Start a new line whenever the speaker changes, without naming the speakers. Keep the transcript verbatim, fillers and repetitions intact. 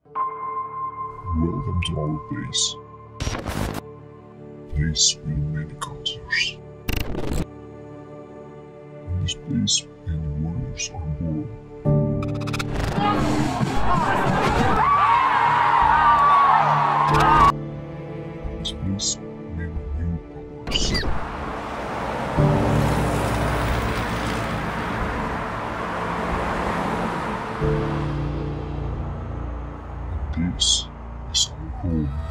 Welcome to our place. Place with many cultures. In this place, many warriors are born. In this place, many new powers. And this is our home.